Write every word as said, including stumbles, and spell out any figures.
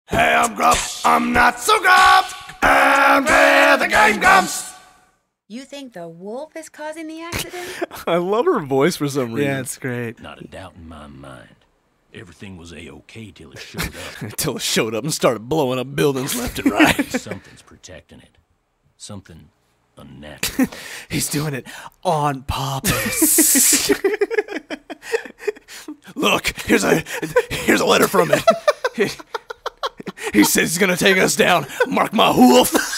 Hey, I'm Grumps, I'm not so Grumps, and play the game Grumps. You think the wolf is causing the accident? I love her voice for some reason. Yeah, it's great. Not a doubt in my mind. Everything was a-okay till it showed up. Until it showed up and started blowing up buildings left and right. Something's protecting it. Something unnatural. He's doing it on purpose. Look, here's a here's a letter from it. He, he says he's gonna take us down. Mark my wolf.